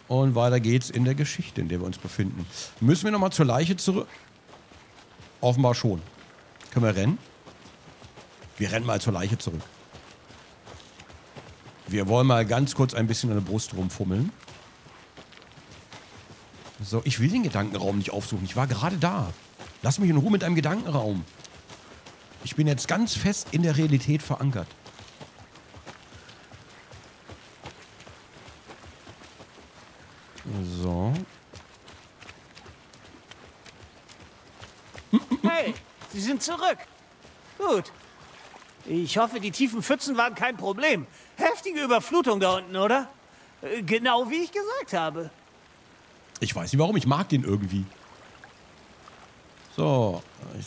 Und weiter geht's in der Geschichte, in der wir uns befinden. Müssen wir nochmal zur Leiche zurück? Offenbar schon. Können wir rennen? Wir rennen mal zur Leiche zurück. Wir wollen mal ganz kurz ein bisschen an der Brust rumfummeln. So, ich will den Gedankenraum nicht aufsuchen. Ich war gerade da. Lass mich in Ruhe mit einem Gedankenraum. Ich bin jetzt ganz fest in der Realität verankert. So. Hey, Sie sind zurück. Gut. Ich hoffe, die tiefen Pfützen waren kein Problem. Heftige Überflutung da unten, oder? Genau wie ich gesagt habe. Ich weiß nicht warum, ich mag den irgendwie. So.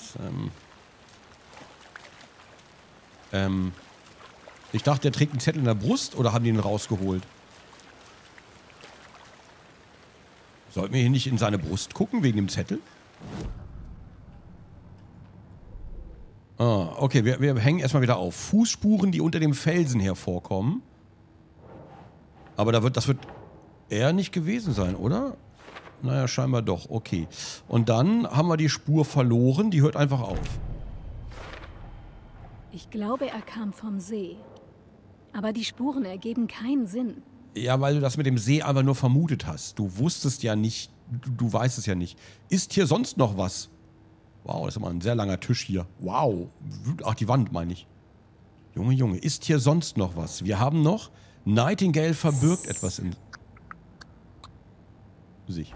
Ich dachte, der trägt einen Zettel in der Brust oder haben die ihn rausgeholt? Sollten wir hier nicht in seine Brust gucken, wegen dem Zettel? Ah, okay, wir hängen erstmal wieder auf. Fußspuren, die unter dem Felsen hervorkommen. Aber das wird er nicht gewesen sein, oder? Naja, scheinbar doch. Okay. Und dann haben wir die Spur verloren, die hört einfach auf. Ich glaube, er kam vom See. Aber die Spuren ergeben keinen Sinn. Ja, weil du das mit dem See einfach nur vermutet hast. Du wusstest ja nicht, du weißt es ja nicht. Ist hier sonst noch was? Wow, das ist immer ein sehr langer Tisch hier. Wow. Ach, die Wand meine ich. Junge, Junge, ist hier sonst noch was? Wir haben noch, Nightingale verbirgt etwas in sich.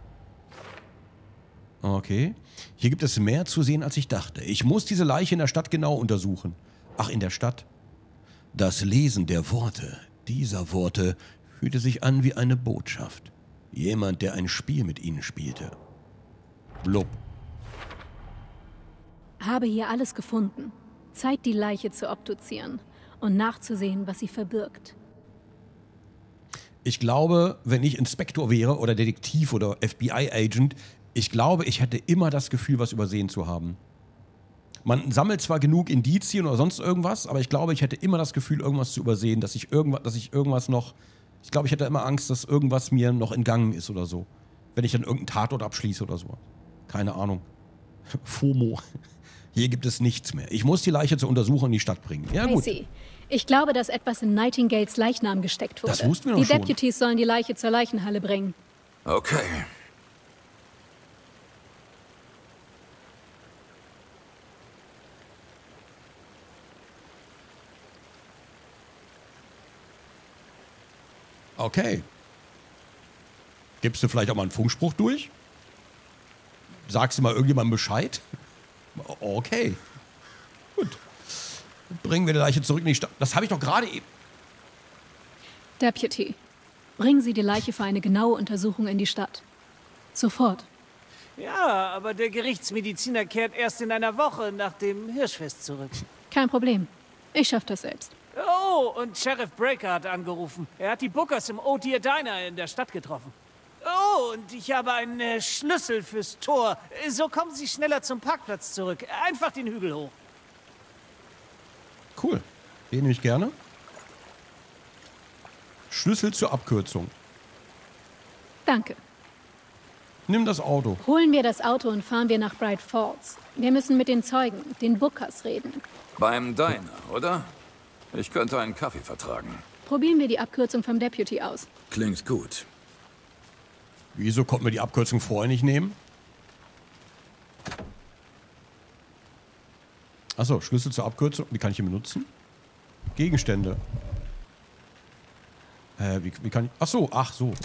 Okay. Hier gibt es mehr zu sehen, als ich dachte. Ich muss diese Leiche in der Stadt genau untersuchen. Ach, in der Stadt? Das Lesen der Worte, dieser Worte, fühlte sich an wie eine Botschaft. Jemand, der ein Spiel mit ihnen spielte. Blub. Habe hier alles gefunden. Zeit, die Leiche zu obduzieren und nachzusehen, was sie verbirgt. Ich glaube, wenn ich Inspektor wäre oder Detektiv oder FBI-Agent, ich glaube, ich hätte immer das Gefühl, was übersehen zu haben. Man sammelt zwar genug Indizien oder sonst irgendwas, aber ich glaube, ich hätte immer das Gefühl, irgendwas zu übersehen, dass ich irgendwas noch... Ich glaube, ich hätte immer Angst, dass irgendwas mir noch entgangen ist oder so. Wenn ich dann irgendeinen Tatort abschließe oder so. Keine Ahnung. FOMO. Hier gibt es nichts mehr. Ich muss die Leiche zur Untersuchung in die Stadt bringen. Ja, gut. Tracy, ich glaube, dass etwas in Nightingales Leichnam gesteckt wurde. Das wussten wir doch Die schon. Deputies sollen die Leiche zur Leichenhalle bringen. Okay. Okay. Gibst du vielleicht auch mal einen Funkspruch durch? Sagst du mal irgendjemandem Bescheid? Okay. Gut. Bringen wir die Leiche zurück in die Stadt. Das habe ich doch gerade eben... Deputy, bringen Sie die Leiche für eine genaue Untersuchung in die Stadt. Sofort. Ja, aber der Gerichtsmediziner kehrt erst in einer Woche nach dem Hirschfest zurück. Kein Problem. Ich schaffe das selbst. Oh, und Sheriff Breaker hat angerufen. Er hat die Bookers im O'Dear Diner in der Stadt getroffen. Oh, und ich habe einen Schlüssel fürs Tor. So kommen Sie schneller zum Parkplatz zurück. Einfach den Hügel hoch. Cool. Den nehme ich gerne. Schlüssel zur Abkürzung. Danke. Nimm das Auto. Holen wir das Auto und fahren wir nach Bright Falls. Wir müssen mit den Zeugen, den Bookers, reden. Beim Diner, oder? Ich könnte einen Kaffee vertragen. Probieren wir die Abkürzung vom Deputy aus. Klingt gut. Wieso konnten wir die Abkürzung vorher nicht nehmen? Achso, Schlüssel zur Abkürzung. Wie kann ich ihn benutzen? Gegenstände. Wie kann ich... Achso, ach so.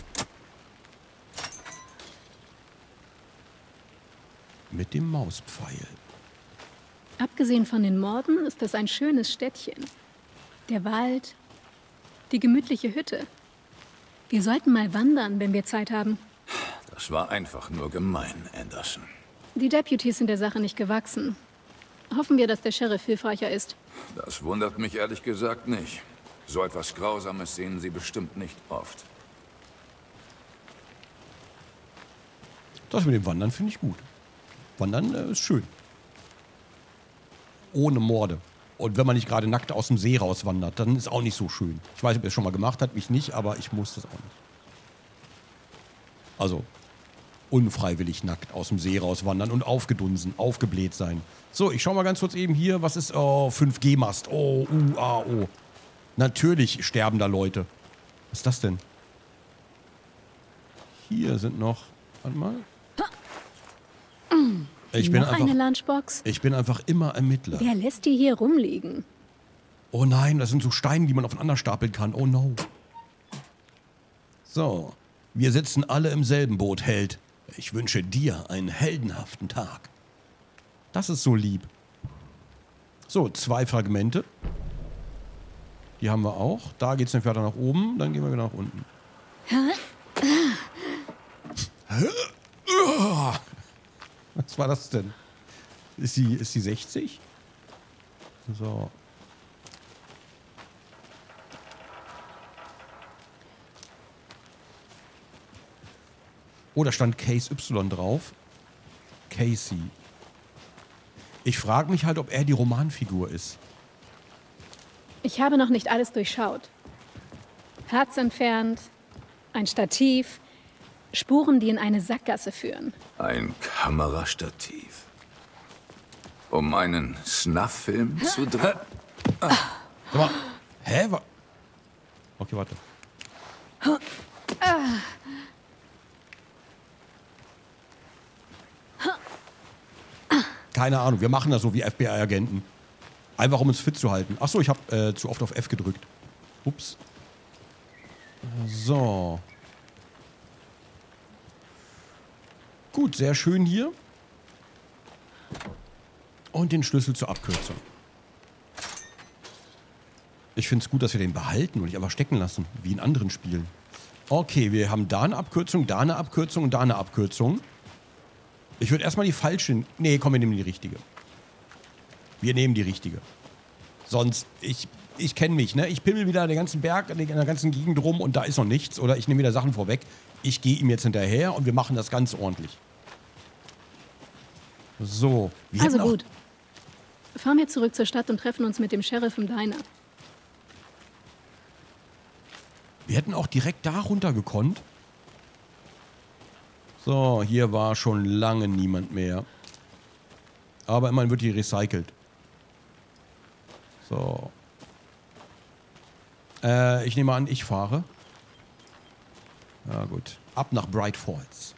Mit dem Mauspfeil. Abgesehen von den Morden ist es ein schönes Städtchen. Der Wald, die gemütliche Hütte. Wir sollten mal wandern, wenn wir Zeit haben. Das war einfach nur gemein, Anderson. Die Deputies sind der Sache nicht gewachsen. Hoffen wir, dass der Sheriff hilfreicher ist. Das wundert mich ehrlich gesagt nicht. So etwas Grausames sehen Sie bestimmt nicht oft. Das mit dem Wandern finde ich gut. Wandern ist schön. Ohne Morde. Und wenn man nicht gerade nackt aus dem See rauswandert, dann ist auch nicht so schön. Ich weiß, ob ihr es schon mal gemacht habt, mich nicht, aber ich muss das auch nicht. Also unfreiwillig nackt aus dem See rauswandern und aufgedunsen, aufgebläht sein. So, ich schau mal ganz kurz eben hier. Was ist... Oh, 5G-Mast. Oh, oh. Natürlich sterben da Leute. Was ist das denn? Hier sind noch... Warte mal. Noch eine Lunchbox? Ich bin einfach immer Ermittler. Wer lässt die hier rumliegen? Oh nein, das sind so Steine, die man aufeinander stapeln kann. Oh no. So, wir sitzen alle im selben Boot, Held. Ich wünsche dir einen heldenhaften Tag. Das ist so lieb. So, 2 Fragmente. Die haben wir auch. Da geht es nämlich weiter nach oben, dann gehen wir wieder nach unten. Was war das denn? Ist sie 60? So. Oh, da stand Case Y drauf. Casey. Ich frage mich halt, ob er die Romanfigur ist. Ich habe noch nicht alles durchschaut. Herz entfernt, ein Stativ, Spuren, die in eine Sackgasse führen. Ein Kamerastativ. Um einen Snuff-Film zu drehen? Sag mal, hä? Okay, warte. Keine Ahnung, wir machen das so wie FBI-Agenten. Einfach um uns fit zu halten. Achso, ich habe zu oft auf F gedrückt. Ups. So. Gut, sehr schön hier. Und den Schlüssel zur Abkürzung. Ich finde es gut, dass wir den behalten und nicht einfach stecken lassen, wie in anderen Spielen. Okay, wir haben da eine Abkürzung, da eine Abkürzung und da eine Abkürzung. Ich würde erstmal die falsche... Nee, komm, wir nehmen die richtige. Wir nehmen die richtige. Sonst, ich kenne mich, ne? Ich pimmel wieder den ganzen Berg, in der ganzen Gegend rum und da ist noch nichts. Oder ich nehme wieder Sachen vorweg. Ich gehe ihm jetzt hinterher und wir machen das ganz ordentlich. So. Also gut. Fahren wir zurück zur Stadt und treffen uns mit dem Sheriff im Diner. Wir hätten auch direkt da runter gekonnt. So, hier war schon lange niemand mehr. Aber immerhin wird die recycelt. So. Ich nehme an, ich fahre. Ja gut. Ab nach Bright Falls.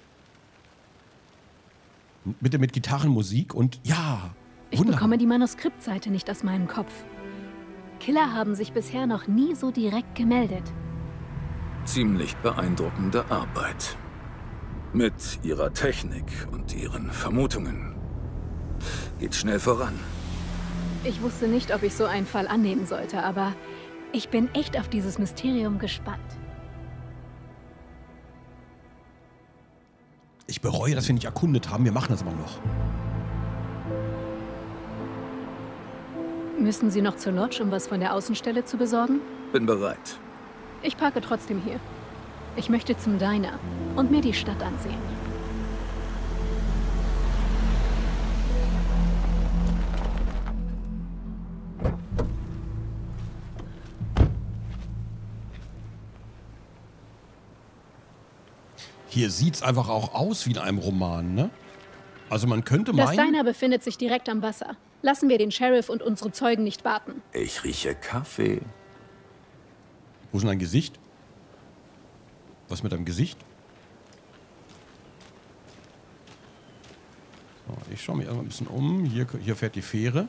Bitte mit Gitarrenmusik und ja. Ich bekomme die Manuskriptseite nicht aus meinem Kopf. Killer haben sich bisher noch nie so direkt gemeldet. Ziemlich beeindruckende Arbeit. Mit ihrer Technik und ihren Vermutungen. Geht schnell voran. Ich wusste nicht, ob ich so einen Fall annehmen sollte, aber ich bin echt auf dieses Mysterium gespannt. Ich bereue, dass wir nicht erkundet haben. Wir machen das aber noch. Müssen Sie noch zur Lodge, um was von der Außenstelle zu besorgen? Bin bereit. Ich parke trotzdem hier. Ich möchte zum Diner und mir die Stadt ansehen. Hier sieht's einfach auch aus wie in einem Roman, ne? Also man könnte meinen... Das Diner befindet sich direkt am Wasser. Lassen wir den Sheriff und unsere Zeugen nicht warten. Ich rieche Kaffee. Wo ist denn dein Gesicht? Was mit deinem Gesicht? So, ich schaue mich erstmal ein bisschen um. Hier fährt die Fähre.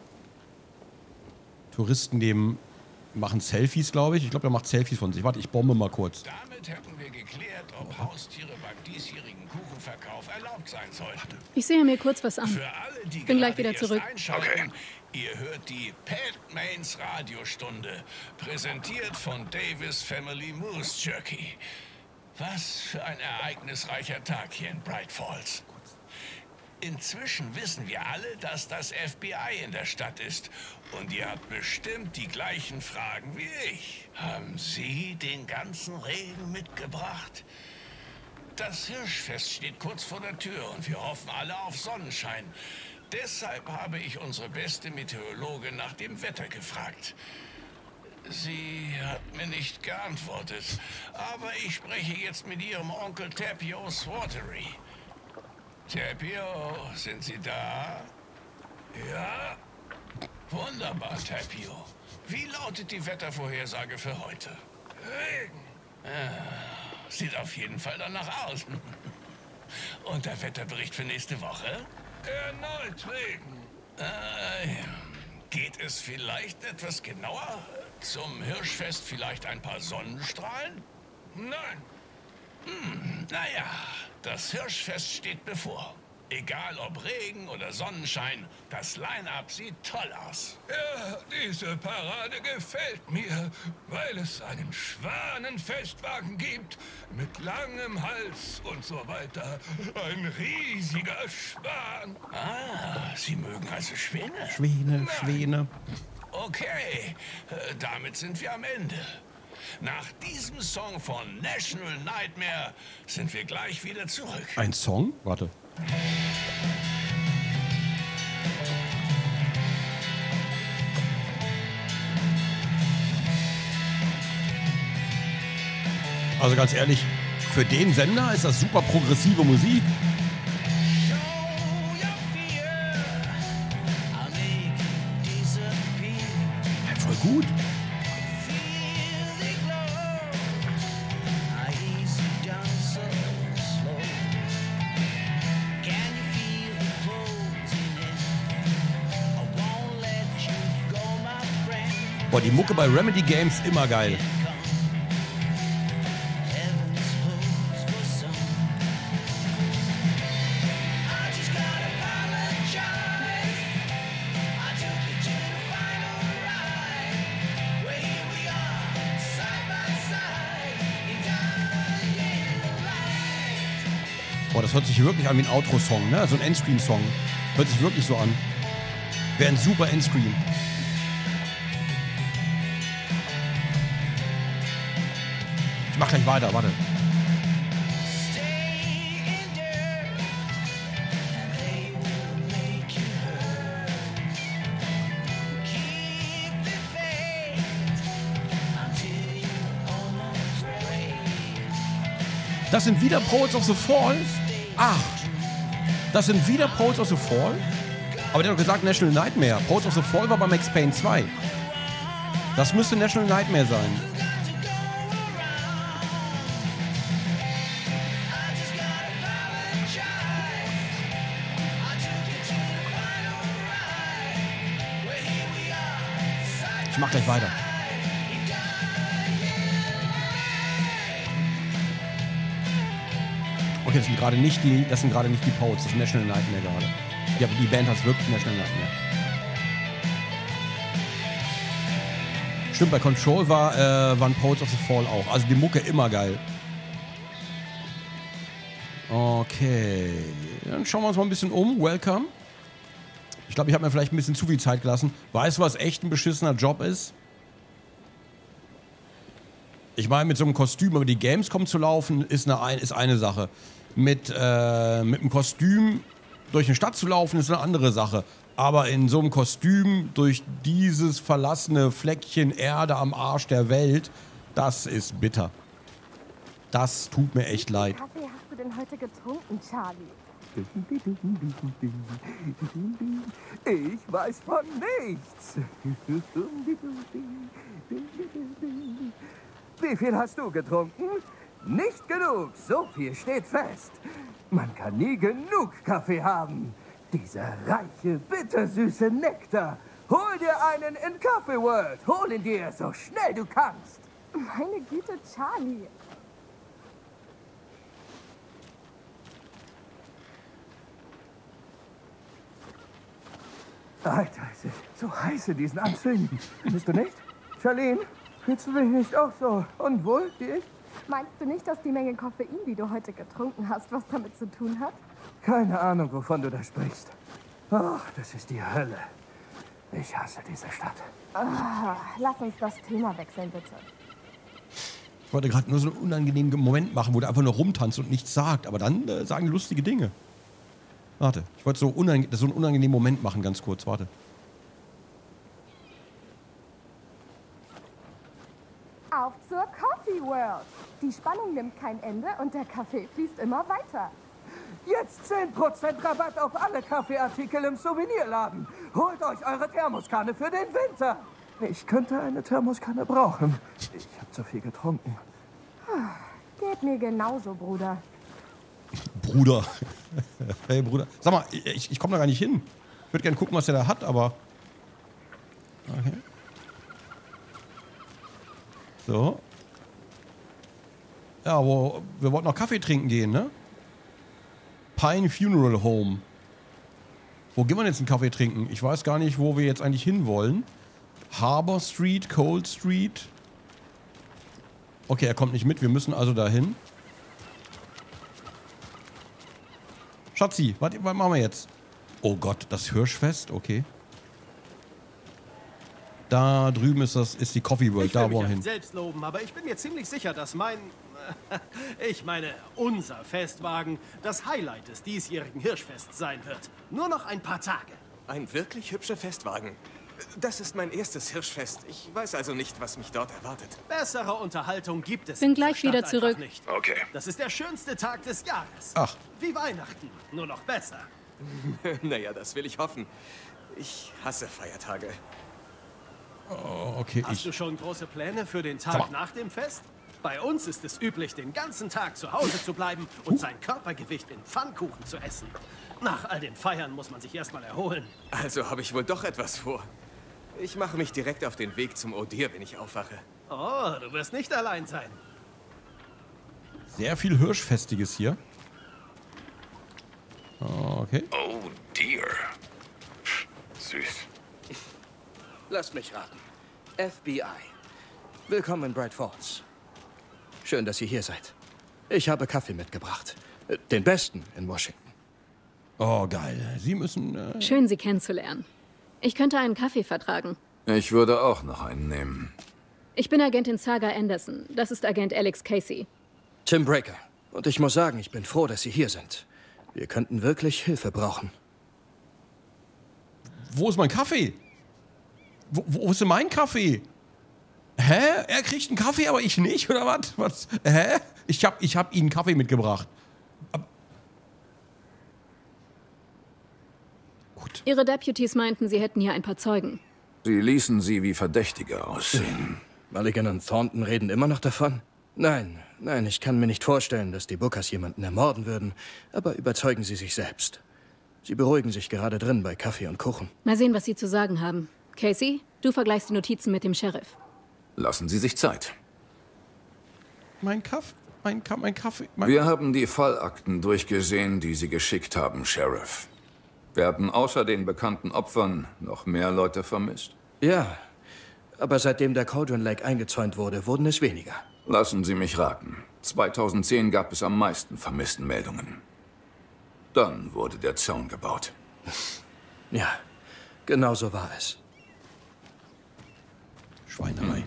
Touristen machen Selfies, glaube ich. Ich glaube, er macht Selfies von sich. Warte, ich bombe mal kurz. Damit hätten wir geklärt, ob Haustiere beim diesjährigen Kuchenverkauf erlaubt sein sollten. Ich sehe mir kurz was an. Für alle, die Bin gleich gerade wieder erst zurück. einschalten, ihr hört die Pat Mains Radiostunde, präsentiert von Davis Family Moose Jerky. Was für ein ereignisreicher Tag hier in Bright Falls. Inzwischen wissen wir alle, dass das FBI in der Stadt ist. Und ihr habt bestimmt die gleichen Fragen wie ich. Haben Sie den ganzen Regen mitgebracht? Das Hirschfest steht kurz vor der Tür und wir hoffen alle auf Sonnenschein. Deshalb habe ich unsere beste Meteorologin nach dem Wetter gefragt. Sie hat mir nicht geantwortet. Aber ich spreche jetzt mit Ihrem Onkel Tapio Swatery. Tapio, sind Sie da? Ja? Wunderbar, Tapio. Wie lautet die Wettervorhersage für heute? Regen. Sieht auf jeden Fall danach aus. Und der Wetterbericht für nächste Woche? Erneut Regen. Ja. Geht es vielleicht etwas genauer? Zum Hirschfest vielleicht ein paar Sonnenstrahlen? Nein. Naja, das Hirschfest steht bevor. Egal ob Regen oder Sonnenschein, das Line-Up sieht toll aus. Ja, diese Parade gefällt mir, weil es einen Schwanenfestwagen gibt mit langem Hals und so weiter. Ein riesiger Schwan. Ah, Sie mögen also Schwäne? Schwäne. Okay, damit sind wir am Ende. Nach diesem Song von National Nightmare sind wir gleich wieder zurück. Ein Song? Warte. Also ganz ehrlich, für den Sender ist das super progressive Musik. Ja, voll gut. Boah, die Mucke bei Remedy Games immer geil. Boah, das hört sich wirklich an wie ein Outro-Song, ne? So ein Endscreen-Song. Hört sich wirklich so an. Wäre ein super Endscreen. Ich mach gleich weiter, warte. Das sind wieder Poets of the Fall? Ach, das sind wieder Poets of the Fall? Aber der hat doch gesagt National Nightmare. Poets of the Fall war bei Max Payne 2. Das müsste National Nightmare sein. Ich mach gleich weiter. Okay, das sind gerade nicht die Poets, das ist National Nightmare gerade. Ja, aber die Band heißt wirklich National Nightmare. Stimmt, bei Control waren Poets of the Fall auch. Also die Mucke immer geil. Okay, dann schauen wir uns mal ein bisschen um. Welcome. Ich glaube, ich habe mir vielleicht ein bisschen zu viel Zeit gelassen. Weißt du, was echt ein beschissener Job ist? Ich meine, mit so einem Kostüm über die Gamescom zu laufen, ist eine Sache. Mit einem Kostüm durch eine Stadt zu laufen, ist eine andere Sache. Aber in so einem Kostüm durch dieses verlassene Fleckchen Erde am Arsch der Welt, das ist bitter. Das tut mir echt leid. Wie viel Kaffee hast du denn heute getrunken, Charlie? Ich weiß von nichts. Wie viel hast du getrunken? Nicht genug, so viel steht fest. Man kann nie genug Kaffee haben. Dieser reiche, bittersüße Nektar. Hol dir einen in Coffee World. Hol ihn dir, so schnell du kannst. Meine Güte, Charlie. Alter, es ist so heiß in diesen Anzügen. Bist du nicht? Charlene, fühlst du dich nicht auch so unwohl wie ich? Meinst du nicht, dass die Menge Koffein, die du heute getrunken hast, was damit zu tun hat? Keine Ahnung, wovon du da sprichst. Ach, das ist die Hölle. Ich hasse diese Stadt. Lass uns das Thema wechseln, bitte. Ich wollte gerade nur so einen unangenehmen Moment machen, wo der einfach nur rumtanzt und nichts sagt. Aber dann sagen lustige Dinge. Warte, ich wollte so einen unangenehmen Moment machen, ganz kurz. Warte. auf zur Coffee World. Die Spannung nimmt kein Ende und der Kaffee fließt immer weiter. Jetzt 10% Rabatt auf alle Kaffeeartikel im Souvenirladen. Holt euch eure Thermoskanne für den Winter. Ich könnte eine Thermoskanne brauchen. Ich habe zu viel getrunken. Geht mir genauso, Bruder. Bruder. Hey, Bruder. Sag mal, ich komme da gar nicht hin. Ich würde gerne gucken, was der da hat, aber... Okay. So. Ja, wir wollten noch Kaffee trinken gehen, ne? Pine Funeral Home. Wo gehen wir denn jetzt einen Kaffee trinken? Ich weiß gar nicht, wo wir jetzt eigentlich hin wollen. Harbor Street, Cold Street. Okay, er kommt nicht mit. Wir müssen also dahin. Schatzi, was machen wir jetzt? Oh Gott, das Hirschfest, okay. Da drüben ist die Coffee World, da wollen wir hin. Selbst loben, aber ich bin mir ziemlich sicher, dass unser Festwagen das Highlight des diesjährigen Hirschfests sein wird. Nur noch ein paar Tage. Ein wirklich hübscher Festwagen. Das ist mein erstes Hirschfest. Ich weiß also nicht, was mich dort erwartet. Bessere Unterhaltung gibt es. Bin gleich wieder zurück. Nicht. Okay. Das ist der schönste Tag des Jahres. Ach. Wie Weihnachten, nur noch besser. Naja, das will ich hoffen. Ich hasse Feiertage. Oh, okay, Hast du schon große Pläne für den Tag nach dem Fest? Bei uns ist es üblich, den ganzen Tag zu Hause zu bleiben und sein Körpergewicht in Pfannkuchen zu essen. Nach all den Feiern muss man sich erstmal erholen. Also habe ich wohl doch etwas vor. Ich mache mich direkt auf den Weg zum Odir, wenn ich aufwache. Oh, du wirst nicht allein sein. Sehr viel Hirschfestiges hier. Okay. Oh dear. Süß. Lasst mich raten. FBI. Willkommen in Bright Falls. Schön, dass ihr hier seid. Ich habe Kaffee mitgebracht. Den besten in Washington. Oh, geil. Sie müssen... Schön, Sie kennenzulernen. Ich könnte einen Kaffee vertragen. Ich würde auch noch einen nehmen. Ich bin Agentin Saga Anderson. Das ist Agent Alex Casey. Tim Breaker. Und ich muss sagen, ich bin froh, dass Sie hier sind. Wir könnten wirklich Hilfe brauchen. Wo ist mein Kaffee? Wo ist denn mein Kaffee? Hä? Er kriegt einen Kaffee, aber ich nicht, oder was? Was? Hä? Ich hab Ihnen Kaffee mitgebracht. Gut. Ihre Deputies meinten, Sie hätten hier ein paar Zeugen. Sie ließen sie wie Verdächtige aussehen. Mulligan und Thornton reden immer noch davon? Nein, ich kann mir nicht vorstellen, dass die Bookers jemanden ermorden würden. Aber überzeugen Sie sich selbst. Sie beruhigen sich gerade drin bei Kaffee und Kuchen. Mal sehen, was Sie zu sagen haben. Casey, du vergleichst die Notizen mit dem Sheriff. Lassen Sie sich Zeit. Mein Kaffee. Wir haben die Fallakten durchgesehen, die Sie geschickt haben, Sheriff. Werden außer den bekannten Opfern noch mehr Leute vermisst? Ja, aber seitdem der Cauldron Lake eingezäunt wurde, wurden es weniger. Lassen Sie mich raten. 2010 gab es am meisten Vermisstenmeldungen. Dann wurde der Zaun gebaut. Ja, genau so war es. Schweinerei.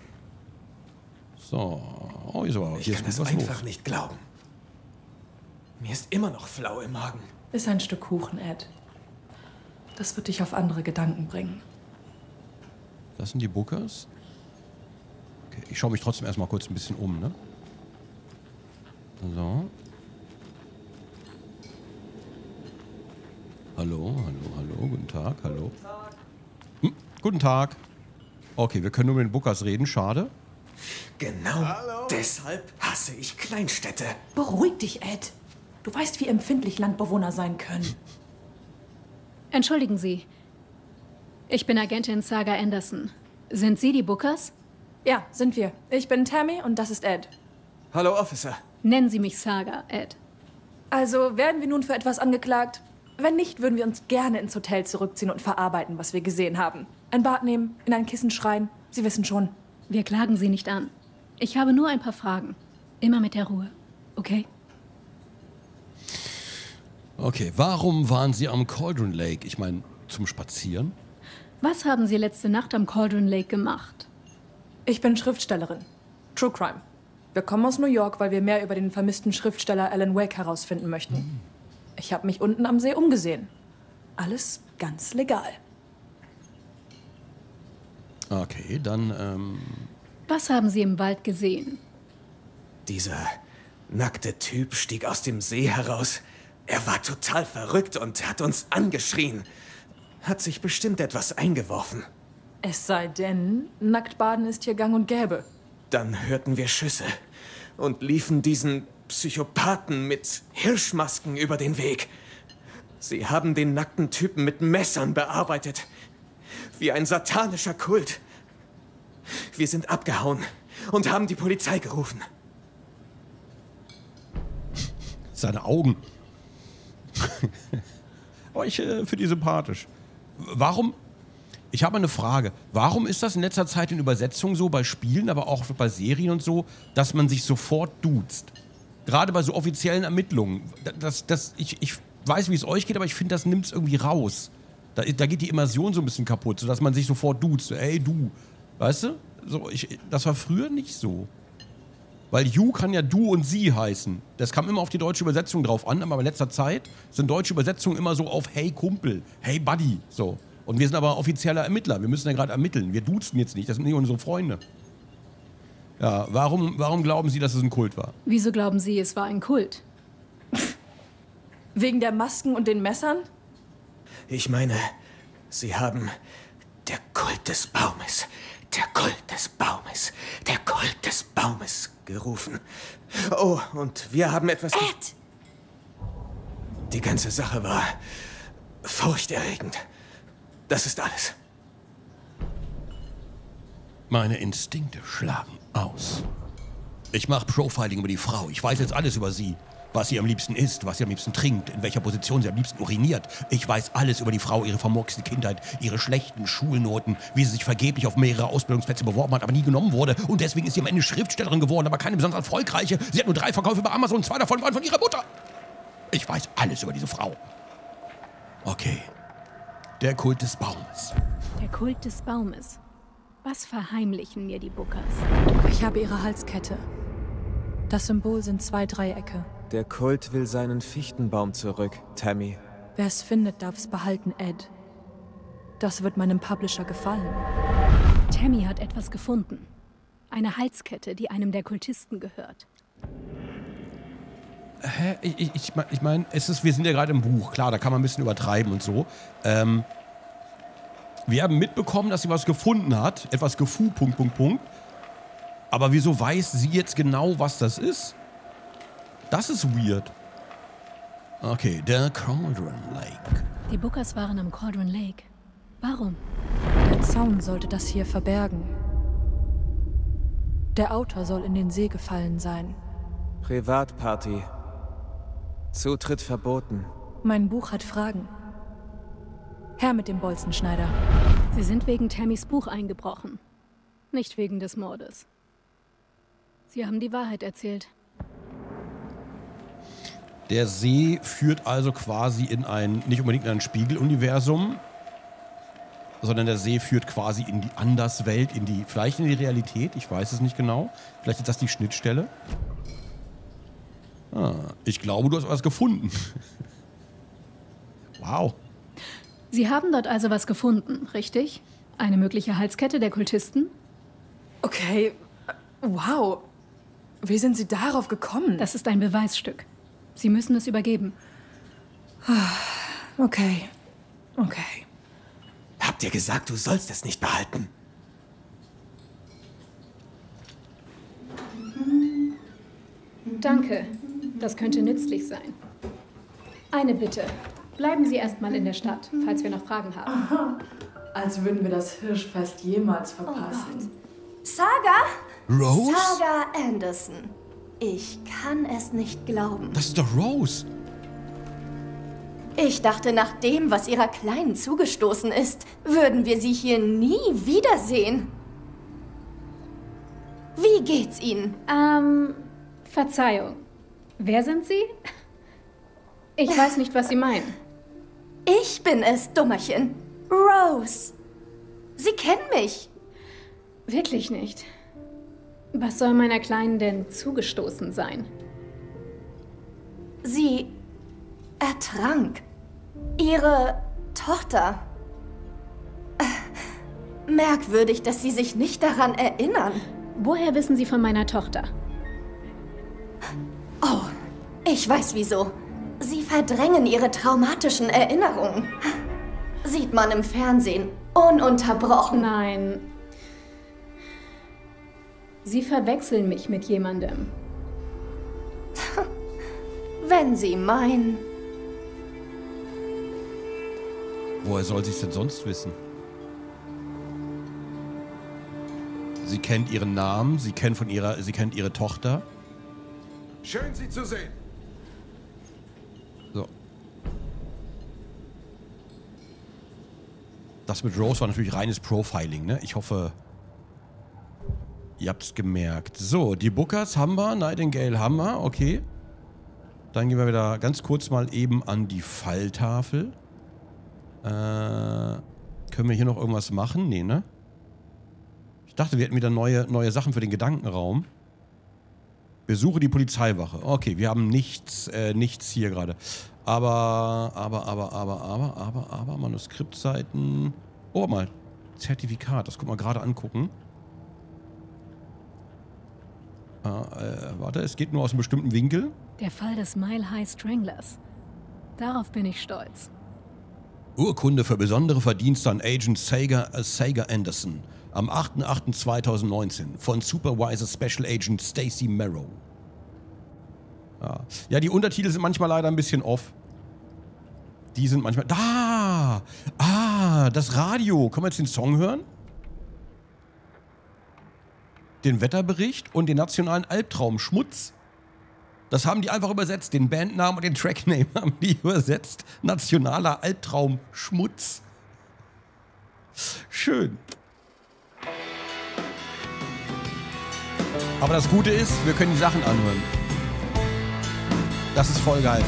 So. Oh, Ich kann es einfach nicht glauben. Mir ist immer noch flau im Magen. Ist ein Stück Kuchen, Ed. Das wird dich auf andere Gedanken bringen. Das sind die Bookers. Okay, ich schaue mich trotzdem erstmal kurz ein bisschen um, ne? So. Hallo. Guten Tag, hallo. Guten Tag. Okay, wir können nur mit den Bookers reden, schade. Genau deshalb hasse ich Kleinstädte. Beruhig dich, Ed. Du weißt, wie empfindlich Landbewohner sein können. Entschuldigen Sie. Ich bin Agentin Saga Anderson. Sind Sie die Bookers? Ja, sind wir. Ich bin Tammy und das ist Ed. Hallo, Officer. Nennen Sie mich Saga, Ed. Also, werden wir nun für etwas angeklagt? Wenn nicht, würden wir uns gerne ins Hotel zurückziehen und verarbeiten, was wir gesehen haben. Ein Bad nehmen, in ein Kissen schreien. Sie wissen schon. Wir klagen Sie nicht an. Ich habe nur ein paar Fragen. Immer mit der Ruhe. Okay? Okay, warum waren Sie am Cauldron Lake? Ich meine, zum Spazieren? Was haben Sie letzte Nacht am Cauldron Lake gemacht? Ich bin Schriftstellerin. True Crime. Wir kommen aus New York, weil wir mehr über den vermissten Schriftsteller Alan Wake herausfinden möchten. Ich habe mich unten am See umgesehen. Alles ganz legal. Okay, dann, Was haben Sie im Wald gesehen? Dieser nackte Typ stieg aus dem See heraus. Er war total verrückt und hat uns angeschrien. Hat sich bestimmt etwas eingeworfen. Es sei denn, Nacktbaden ist hier gang und gäbe. Dann hörten wir Schüsse und liefen diesen Psychopathen mit Hirschmasken über den Weg. Sie haben den nackten Typen mit Messern bearbeitet. Wie ein satanischer Kult. Wir sind abgehauen und haben die Polizei gerufen. Seine Augen. Oh, ich finde die sympathisch. Warum? Ich habe eine Frage. Warum ist das in letzter Zeit in Übersetzungen so, bei Spielen, aber auch bei Serien und so, dass man sich sofort duzt? Gerade bei so offiziellen Ermittlungen. Ich weiß, wie es euch geht, aber ich finde, das nimmt es irgendwie raus. Da geht die Immersion so ein bisschen kaputt, sodass man sich sofort duzt. So, ey, du. Weißt du? So, das war früher nicht so. Weil you kann ja du und sie heißen. Das kam immer auf die deutsche Übersetzung drauf an, aber in letzter Zeit sind deutsche Übersetzungen immer so auf hey Kumpel, hey Buddy, so. Und wir sind aber offizieller Ermittler, wir müssen ja gerade ermitteln. Wir duzen jetzt nicht, das sind nicht unsere Freunde. Ja, warum glauben Sie, dass es ein Kult war? Wieso glauben Sie, es war ein Kult? Wegen der Masken und den Messern? Ich meine, Sie haben der Kult des Baumes, der Kult des Baumes, der Kult des Baumes gerufen. Oh, und wir haben etwas... Ed! Die ganze Sache war furchterregend. Das ist alles. Meine Instinkte schlagen aus. Ich mache Profiling über die Frau. Ich weiß jetzt alles über sie. Was sie am liebsten isst, was sie am liebsten trinkt, in welcher Position sie am liebsten uriniert. Ich weiß alles über die Frau, ihre vermurkste Kindheit, ihre schlechten Schulnoten, wie sie sich vergeblich auf mehrere Ausbildungsplätze beworben hat, aber nie genommen wurde. Und deswegen ist sie am Ende Schriftstellerin geworden, aber keine besonders erfolgreiche. Sie hat nur 3 Verkäufe bei Amazon, 2 davon waren von ihrer Mutter. Ich weiß alles über diese Frau. Okay. Der Kult des Baumes. Der Kult des Baumes. Was verheimlichen mir die Bookers? Ich habe ihre Halskette. Das Symbol sind 2 Dreiecke. Der Kult will seinen Fichtenbaum zurück, Tammy. Wer es findet, darf es behalten, Ed. Das wird meinem Publisher gefallen. Tammy hat etwas gefunden. Eine Halskette, die einem der Kultisten gehört. Hä? Ich meine, wir sind ja gerade im Buch. Klar, da kann man ein bisschen übertreiben und so. Wir haben mitbekommen, dass sie was gefunden hat. Etwas gefu, ... Aber wieso weiß sie jetzt genau, was das ist? Das ist weird. Okay, der Cauldron Lake. Die Bookers waren am Cauldron Lake. Warum? Der Zaun sollte das hier verbergen. Der Autor soll in den See gefallen sein. Privatparty. Zutritt verboten. Mein Buch hat Fragen. Herr mit dem Bolzenschneider. Sie sind wegen Tammys Buch eingebrochen. Nicht wegen des Mordes. Sie haben die Wahrheit erzählt. Der See führt also quasi nicht unbedingt in ein Spiegeluniversum, sondern der See führt quasi in die Anderswelt, vielleicht in die Realität, ich weiß es nicht genau. Vielleicht ist das die Schnittstelle. Ich glaube, du hast was gefunden. Wow. Sie haben dort also was gefunden, richtig? Eine mögliche Halskette der Kultisten? Okay, wow. Wie sind Sie darauf gekommen? Das ist ein Beweisstück. Sie müssen es übergeben. Okay. Habt ihr gesagt, du sollst es nicht behalten? Danke. Das könnte nützlich sein. Eine Bitte. Bleiben Sie erstmal in der Stadt, falls wir noch Fragen haben. Aha. Als würden wir das Hirschfest jemals verpassen. Saga? Rose? Saga Anderson. Ich kann es nicht glauben. Das ist doch Rose. Ich dachte, nach dem, was ihrer Kleinen zugestoßen ist, würden wir sie hier nie wiedersehen. Wie geht's Ihnen? Verzeihung. Wer sind Sie? Ich weiß nicht, was Sie meinen. Ich bin es, Dummerchen. Rose. Sie kennen mich. Wirklich nicht. Was soll meiner Kleinen denn zugestoßen sein? Sie ertrank. Ihre Tochter. Merkwürdig, dass Sie sich nicht daran erinnern. Woher wissen Sie von meiner Tochter? Oh, ich weiß wieso. Sie verdrängen ihre traumatischen Erinnerungen. Sieht man im Fernsehen. Ununterbrochen. Nein. Sie verwechseln mich mit jemandem. Wenn Sie meinen. Woher soll sie es denn sonst wissen? Sie kennt ihren Namen, sie kennt ihre Tochter. Schön, Sie zu sehen. So. Das mit Rose war natürlich reines Profiling, ne? Ich hoffe, ihr habt's gemerkt. So, die Bookers haben wir, Nightingale haben wir, okay. Dann gehen wir wieder ganz kurz mal eben an die Falltafel. Können wir hier noch irgendwas machen? Nee, ne? Ich dachte, wir hätten wieder neue Sachen für den Gedankenraum. Besuche die Polizeiwache. Okay, wir haben nichts hier gerade. Aber, Manuskriptseiten. Oh, mal. Zertifikat, das können wir gerade angucken. Warte, es geht nur aus einem bestimmten Winkel. Der Fall des Mile High Stranglers. Darauf bin ich stolz. Urkunde für besondere Verdienste an Agent Sager Anderson. Am 8.8.2019 von Supervisor Special Agent Stacy Merrow. Ja, die Untertitel sind manchmal leider ein bisschen off. Die sind manchmal... Da! Das Radio. Können wir jetzt den Song hören? Den Wetterbericht und den nationalen Albtraum Schmutz. Das haben die einfach übersetzt. Den Bandnamen und den Trackname haben die übersetzt. Nationaler Albtraum Schmutz. Schön. Aber das Gute ist, wir können die Sachen anhören. Das ist voll geil.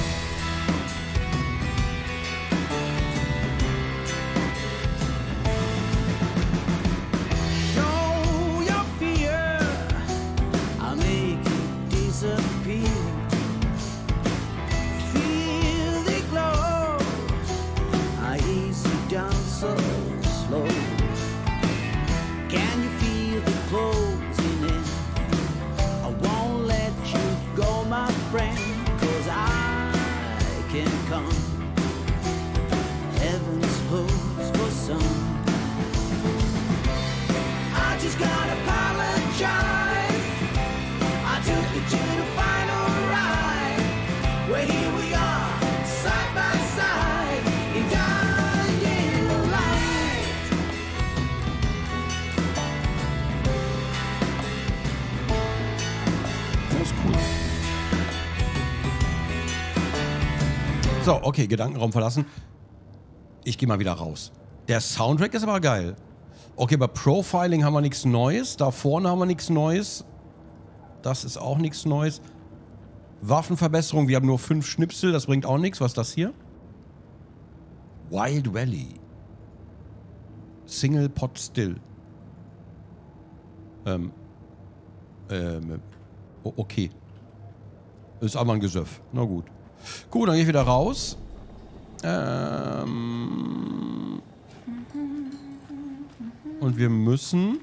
So, okay, Gedankenraum verlassen. Ich gehe mal wieder raus. Der Soundtrack ist aber geil. Okay, bei Profiling haben wir nichts Neues. Da vorne haben wir nichts Neues. Das ist auch nichts Neues. Waffenverbesserung, wir haben nur 5 Schnipsel. Das bringt auch nichts. Was ist das hier? Wild Valley. Single Pot Still. Okay. Ist aber ein Gesöff. Na gut. Gut, dann gehe ich wieder raus. Und wir müssen...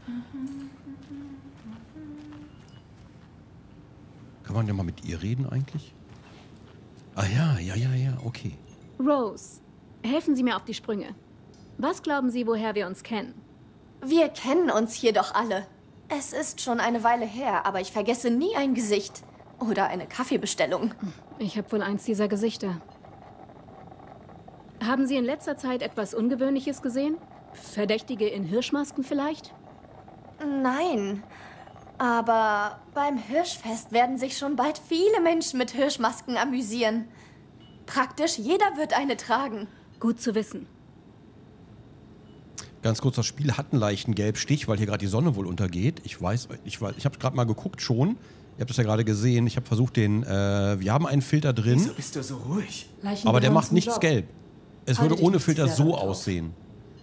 Kann man ja mal mit ihr reden eigentlich? Ah ja, okay. Rose, helfen Sie mir auf die Sprünge. Was glauben Sie, woher wir uns kennen? Wir kennen uns hier doch alle. Es ist schon eine Weile her, aber ich vergesse nie ein Gesicht. Oder eine Kaffeebestellung. Ich habe wohl eins dieser Gesichter. Haben Sie in letzter Zeit etwas Ungewöhnliches gesehen? Verdächtige in Hirschmasken vielleicht? Nein. Aber beim Hirschfest werden sich schon bald viele Menschen mit Hirschmasken amüsieren. Praktisch jeder wird eine tragen. Gut zu wissen. Ganz kurz, das Spiel hat einen leichten Gelbstich, weil hier gerade die Sonne wohl untergeht. Ich habe gerade mal geguckt schon. Ihr habt das ja gerade gesehen. Ich habe versucht, wir haben einen Filter drin. Wieso bist du so ruhig? Aber der macht nichts gelb. Es würde ohne Filter so aussehen.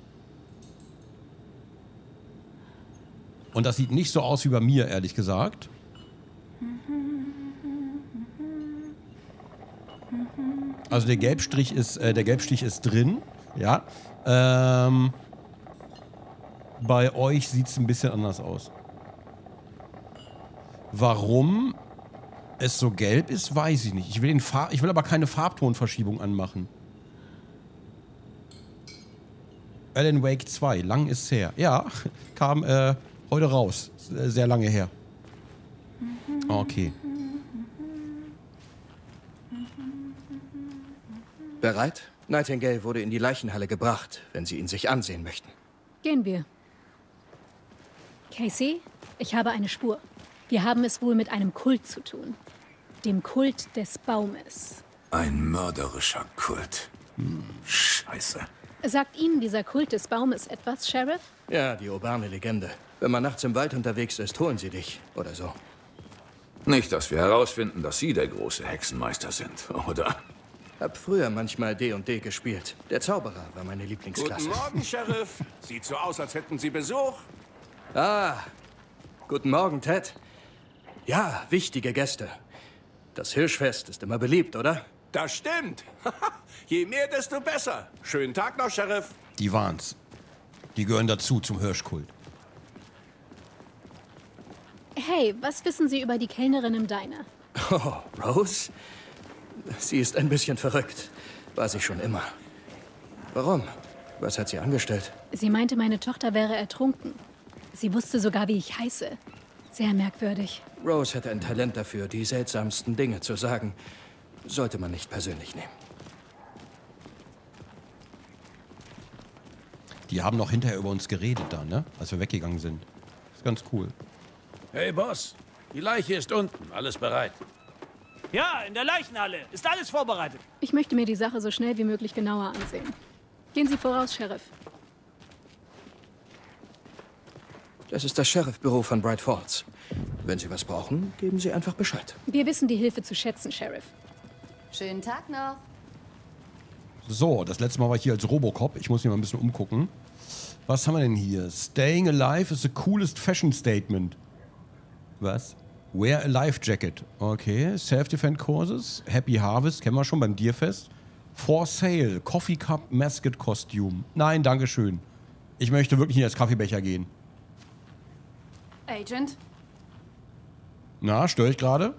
Und das sieht nicht so aus wie bei mir, ehrlich gesagt. Also der Gelbstich ist drin. Ja. Bei euch sieht es ein bisschen anders aus. Warum es so gelb ist, weiß ich nicht. Ich will aber keine Farbtonverschiebung anmachen. Alan Wake 2, lang ist's her. Ja, kam heute raus. Sehr lange her. Okay. Bereit? Nightingale wurde in die Leichenhalle gebracht, wenn Sie ihn sich ansehen möchten. Gehen wir. Casey, ich habe eine Spur. Wir haben es wohl mit einem Kult zu tun. Dem Kult des Baumes. Ein mörderischer Kult. Scheiße. Sagt Ihnen dieser Kult des Baumes etwas, Sheriff? Ja, die urbane Legende. Wenn man nachts im Wald unterwegs ist, holen sie dich. Oder so. Nicht, dass wir herausfinden, dass Sie der große Hexenmeister sind, oder? Hab früher manchmal D&D gespielt. Der Zauberer war meine Lieblingsklasse. Guten Morgen, Sheriff. Sieht so aus, als hätten Sie Besuch. Ah, guten Morgen, Ted. Ja, wichtige Gäste. Das Hirschfest ist immer beliebt, oder? Das stimmt. Je mehr, desto besser. Schönen Tag noch, Sheriff. Die waren's. Die gehören dazu, zum Hirschkult. Hey, was wissen Sie über die Kellnerin im Diner? Oh, Rose? Sie ist ein bisschen verrückt. War sie schon immer. Warum? Was hat sie angestellt? Sie meinte, meine Tochter wäre ertrunken. Sie wusste sogar, wie ich heiße. Sehr merkwürdig. Rose hätte ein Talent dafür, die seltsamsten Dinge zu sagen. Sollte man nicht persönlich nehmen. Die haben noch hinterher über uns geredet da, ne? Als wir weggegangen sind. Ist ganz cool. Hey, Boss. Die Leiche ist unten. Alles bereit. Ja, in der Leichenhalle. Ist alles vorbereitet. Ich möchte mir die Sache so schnell wie möglich genauer ansehen. Gehen Sie voraus, Sheriff. Das ist das Sheriffbüro von Bright Falls. Wenn Sie was brauchen, geben Sie einfach Bescheid. Wir wissen die Hilfe zu schätzen, Sheriff. Schönen Tag noch. So, das letzte Mal war ich hier als Robocop. Ich muss mich mal ein bisschen umgucken. Was haben wir denn hier? Staying alive is the coolest fashion statement. Was? Wear a life jacket. Okay. Self-Defense-Courses. Happy Harvest. Kennen wir schon beim Deerfest. For sale. Coffee Cup Mascot Costume. Nein, dankeschön. Ich möchte wirklich nicht als Kaffeebecher gehen. Agent? Na, störe ich gerade?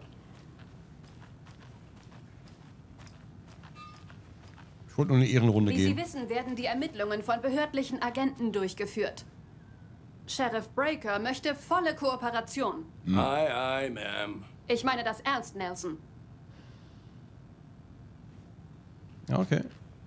Ich wollte nur eine Ehrenrunde gehen. Wie Sie wissen, werden die Ermittlungen von behördlichen Agenten durchgeführt. Sheriff Breaker möchte volle Kooperation. Aye, aye, Ma'am. Ich meine das ernst, Nelson. Ja, okay.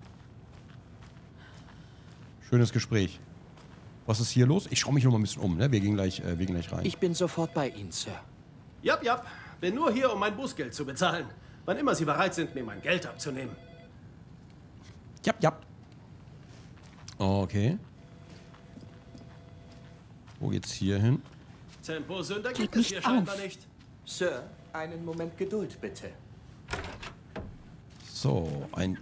Schönes Gespräch. Was ist hier los? Ich schaue mich noch mal ein bisschen um, ne? Wir gehen gleich rein. Ich bin sofort bei Ihnen, Sir. Jap, jap. Bin nur hier, um mein Bußgeld zu bezahlen. Wann immer Sie bereit sind, mir mein Geld abzunehmen. Jap, jap. Okay. Wo geht's hier hin? Temposünder gibt es hier scheinbar nicht. Sir, einen Moment Geduld, bitte. So, ein...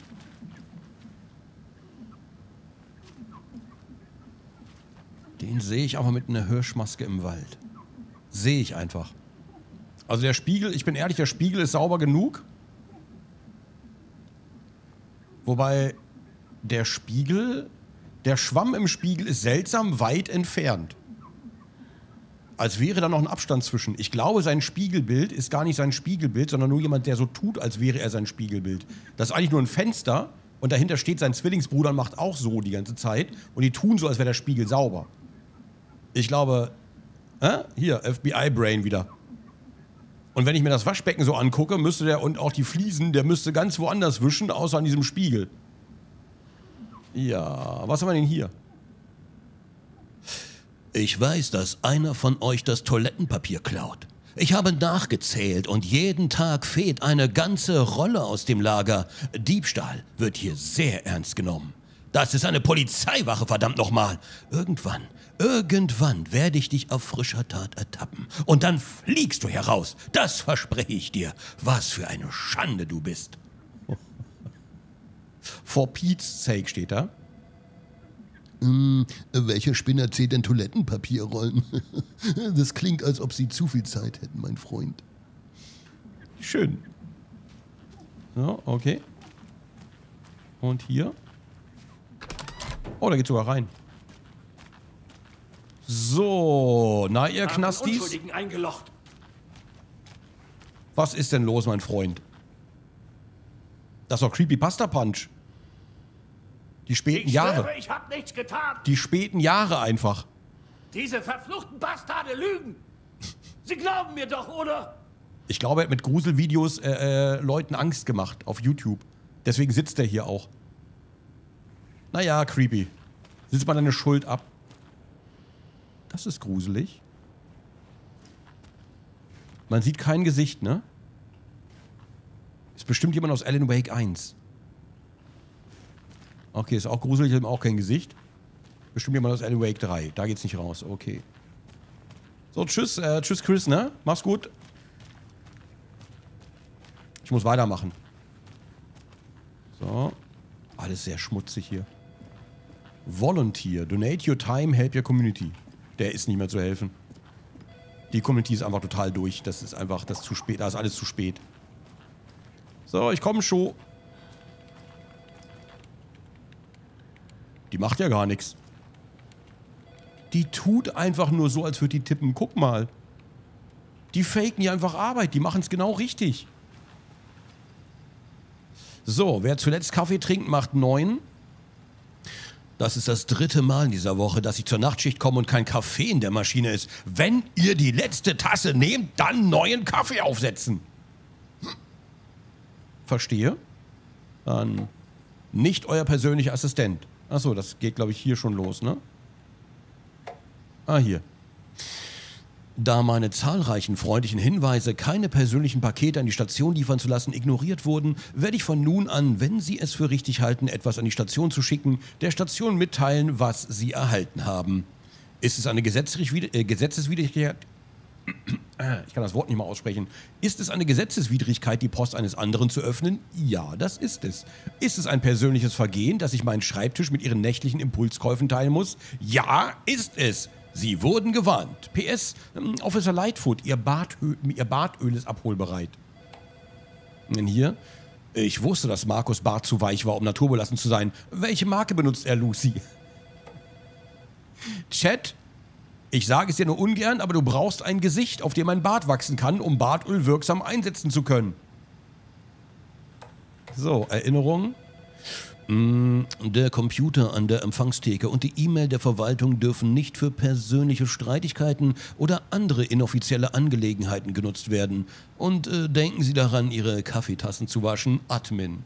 Den sehe ich aber mit einer Hirschmaske im Wald. Sehe ich einfach. Also der Spiegel, ich bin ehrlich, der Spiegel ist sauber genug. Wobei der Spiegel, der Schwamm im Spiegel ist seltsam weit entfernt. Als wäre da noch ein Abstand zwischen. Ich glaube, sein Spiegelbild ist gar nicht sein Spiegelbild, sondern nur jemand, der so tut, als wäre er sein Spiegelbild. Das ist eigentlich nur ein Fenster und dahinter steht sein Zwillingsbruder und macht auch so die ganze Zeit. Und die tun so, als wäre der Spiegel sauber. Ich glaube, hier, FBI-Brain wieder. Und wenn ich mir das Waschbecken so angucke, müsste der und auch die Fliesen, der müsste ganz woanders wischen, außer an diesem Spiegel. Ja, was haben wir denn hier? Ich weiß, dass einer von euch das Toilettenpapier klaut. Ich habe nachgezählt und jeden Tag fehlt eine ganze Rolle aus dem Lager. Diebstahl wird hier sehr ernst genommen. Das ist eine Polizeiwache, verdammt nochmal. Irgendwann werde ich dich auf frischer Tat ertappen. Und dann fliegst du heraus. Das verspreche ich dir. Was für eine Schande du bist. For Pete's sake steht da. Welcher Spinner zählt denn Toilettenpapierrollen? Das klingt, als ob sie zu viel Zeit hätten, mein Freund. Schön. Ja, okay. Und hier? Oh, da geht's sogar rein. So, na ihr Knastis? Unschuldigen eingelocht. Was ist denn los, mein Freund? Das ist doch Creepypasta Punch. Die späten Jahre. Ich hab nichts getan. Die späten Jahre einfach. Diese verfluchten Bastarde lügen. Sie glauben mir doch, oder? Ich glaube, er hat mit Gruselvideos Leuten Angst gemacht auf YouTube. Deswegen sitzt er hier auch. Naja, creepy. Sitzt mal deine Schuld ab. Das ist gruselig. Man sieht kein Gesicht, ne? Ist bestimmt jemand aus Alan Wake 1. Okay, ist auch gruselig, hat auch kein Gesicht. Bestimmt jemand aus Alan Wake 3. Da geht's nicht raus, okay. So, tschüss, tschüss Chris, ne? Mach's gut. Ich muss weitermachen. So. Alles sehr schmutzig hier. Volunteer. Donate your time, help your community. Der ist nicht mehr zu helfen. Die Community ist einfach total durch. Das ist einfach, das ist zu spät. Da ist alles zu spät. So, ich komme schon. Die macht ja gar nichts. Die tut einfach nur so, als würde die tippen. Guck mal. Die faken hier einfach Arbeit. Die machen es genau richtig. So, wer zuletzt Kaffee trinkt, macht 9. Das ist das 3. Mal in dieser Woche, dass ich zur Nachtschicht komme und kein Kaffee in der Maschine ist. Wenn ihr die letzte Tasse nehmt, dann neuen Kaffee aufsetzen. Verstehe. Dann nicht euer persönlicher Assistent. Achso, das geht, glaube ich, hier schon los, ne? Ah, hier. Da meine zahlreichen freundlichen Hinweise, keine persönlichen Pakete an die Station liefern zu lassen, ignoriert wurden, werde ich von nun an, wenn Sie es für richtig halten, etwas an die Station zu schicken, der Station mitteilen, was Sie erhalten haben. Ist es eine Gesetzeswidrigkeit? Ich kann das Wort nicht mal aussprechen. Ist es eine Gesetzeswidrigkeit, die Post eines anderen zu öffnen? Ja, das ist es. Ist es ein persönliches Vergehen, dass ich meinen Schreibtisch mit Ihren nächtlichen Impulskäufen teilen muss? Ja, ist es. Sie wurden gewarnt. PS, Officer Lightfoot, Ihr Bartöl ist abholbereit. Und hier, ich wusste, dass Markus Bart zu weich war, um naturbelassen zu sein. Welche Marke benutzt er, Lucy? Chat, ich sage es dir nur ungern, aber du brauchst ein Gesicht, auf dem ein Bart wachsen kann, um Bartöl wirksam einsetzen zu können. So, Erinnerung. Der Computer an der Empfangstheke und die E-Mail der Verwaltung dürfen nicht für persönliche Streitigkeiten oder andere inoffizielle Angelegenheiten genutzt werden. Und denken Sie daran, Ihre Kaffeetassen zu waschen. Admin.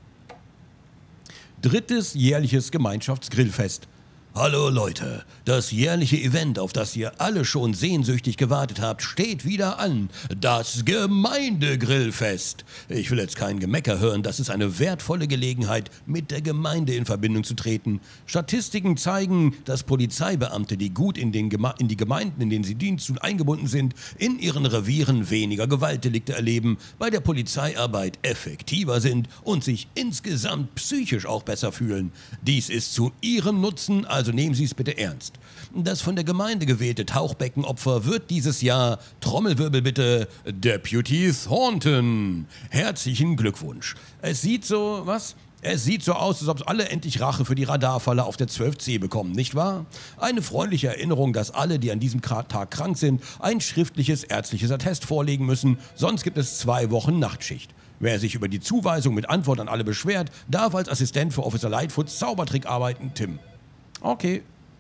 3. jährliches Gemeinschaftsgrillfest. Hallo Leute, das jährliche Event, auf das ihr alle schon sehnsüchtig gewartet habt, steht wieder an. Das Gemeindegrillfest. Ich will jetzt kein Gemecker hören, das ist eine wertvolle Gelegenheit, mit der Gemeinde in Verbindung zu treten. Statistiken zeigen, dass Polizeibeamte, die gut in die Gemeinden, in denen sie dienst und eingebunden sind, in ihren Revieren weniger Gewaltdelikte erleben, bei der Polizeiarbeit effektiver sind und sich insgesamt psychisch auch besser fühlen. Dies ist zu ihrem Nutzen, also nehmen Sie es bitte ernst. Das von der Gemeinde gewählte Tauchbeckenopfer wird dieses Jahr, Trommelwirbel bitte, Deputy Thornton. Herzlichen Glückwunsch. Es sieht so, was? Es sieht so aus, als ob alle endlich Rache für die Radarfalle auf der 12C bekommen, nicht wahr? Eine freundliche Erinnerung, dass alle, die an diesem Tag krank sind, ein schriftliches ärztliches Attest vorlegen müssen, sonst gibt es 2 Wochen Nachtschicht. Wer sich über die Zuweisung mit Antwort an alle beschwert, darf als Assistent für Officer Lightfoots Zaubertrick arbeiten, Tim. Okay.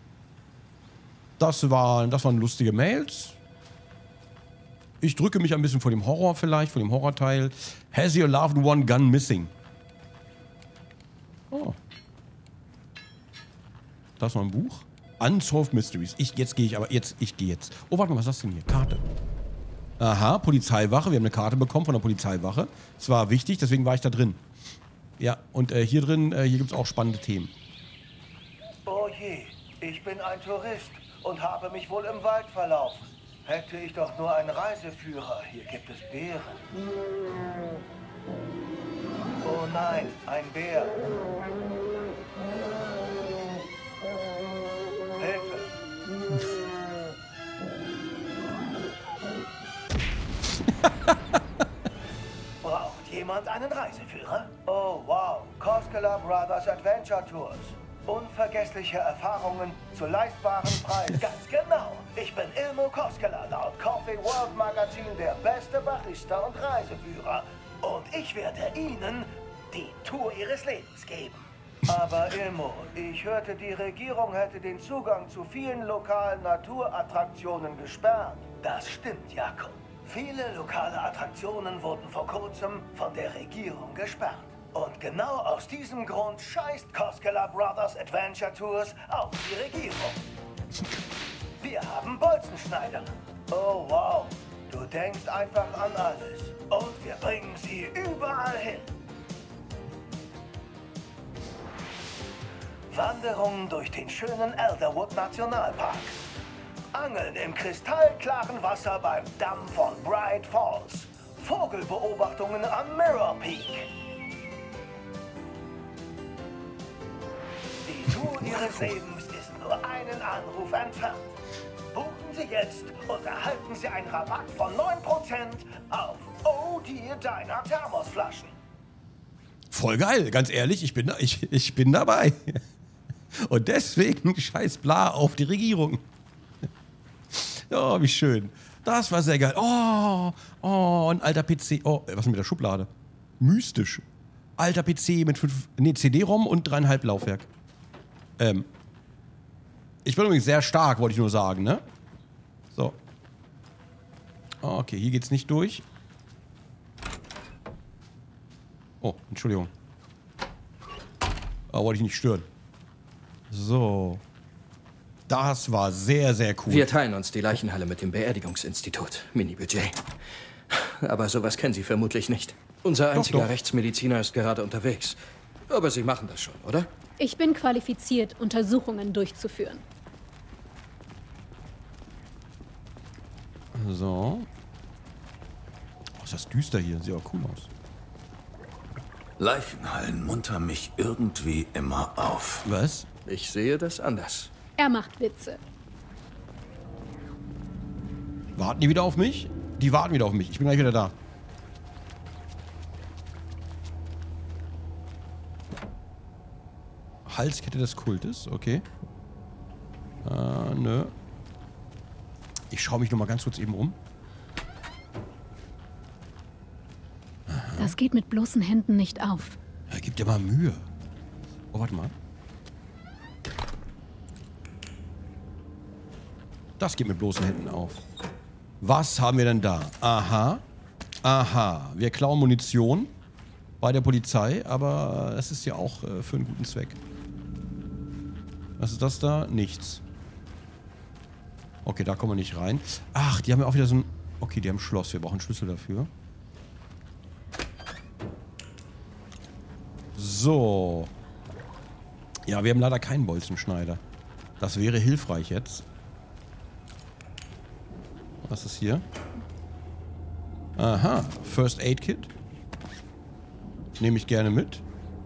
Das waren lustige Mails. Ich drücke mich ein bisschen vor dem Horror vielleicht, vor dem Horrorteil. Has your loved one gone missing? Oh. Da ist noch ein Buch. Unsolved Mysteries. Ich gehe jetzt. Oh, warte mal, was ist das denn hier? Karte. Aha, Polizeiwache. Wir haben eine Karte bekommen von der Polizeiwache. Das war wichtig, deswegen war ich da drin. Ja, und hier drin, hier gibt es auch spannende Themen. Oh je, ich bin ein Tourist und habe mich wohl im Wald verlaufen. Hätte ich doch nur einen Reiseführer. Hier gibt es Bären. Oh nein, ein Bär. Hilfe. Braucht jemand einen Reiseführer? Oh wow, Koskela Brothers Adventure Tours. Unvergessliche Erfahrungen zu leistbaren Preisen. Ganz genau. Ich bin Ilmo Koskela, laut Coffee World Magazin der beste Barista und Reiseführer. Und ich werde Ihnen die Tour Ihres Lebens geben. Aber Ilmo, ich hörte, die Regierung hätte den Zugang zu vielen lokalen Naturattraktionen gesperrt. Das stimmt, Jakob. Viele lokale Attraktionen wurden vor kurzem von der Regierung gesperrt. Und genau aus diesem Grund scheißt Koskela Brothers Adventure Tours auf die Regierung. Wir haben Bolzenschneider. Oh wow, du denkst einfach an alles. Und wir bringen sie überall hin. Wanderungen durch den schönen Elderwood Nationalpark. Angeln im kristallklaren Wasser beim Damm von Bright Falls. Vogelbeobachtungen am Mirror Peak. Die Tour Ihres Lebens ist nur einen Anruf entfernt. Buchen Sie jetzt und erhalten Sie einen Rabatt von 9% auf Oh Dear Diner Thermosflaschen. Voll geil, ganz ehrlich, ich bin dabei. Und deswegen scheiß bla auf die Regierung. Oh, wie schön. Das war sehr geil. Oh, ein alter PC. Oh, was ist mit der Schublade? Mystisch. Alter PC mit CD-ROM und 3,5 Laufwerk. Ich bin übrigens sehr stark, wollte ich nur sagen, ne? So. Okay, hier geht's nicht durch. Oh, Entschuldigung. Aber wollte ich nicht stören. So. Das war sehr, sehr cool. Wir teilen uns die Leichenhalle mit dem Beerdigungsinstitut. Mini-Budget. Aber sowas kennen Sie vermutlich nicht. Unser einziger Rechtsmediziner ist gerade unterwegs. Aber Sie machen das schon, oder? Ich bin qualifiziert, Untersuchungen durchzuführen. So. Oh, ist das düster hier. Sieht auch cool aus. Leichenhallen muntern mich irgendwie immer auf. Was? Ich sehe das anders. Er macht Witze. Warten die wieder auf mich? Die warten wieder auf mich. Ich bin gleich wieder da. Halskette des Kultes, okay. Nö. Ich schaue mich noch mal ganz kurz eben um. Das geht mit bloßen Händen nicht auf. Ja, gib dir mal Mühe. Oh, warte mal. Das geht mit bloßen Händen auf. Was haben wir denn da? Aha. Aha. Wir klauen Munition bei der Polizei, aber es ist ja auch für einen guten Zweck. Was ist das da? Nichts. Okay, da kommen wir nicht rein. Ach, die haben ja auch wieder so ein... Okay, die haben ein Schloss. Wir brauchen einen Schlüssel dafür. So. Ja, wir haben leider keinen Bolzenschneider. Das wäre hilfreich jetzt. Was ist hier? Aha, First Aid Kit. Nehme ich gerne mit.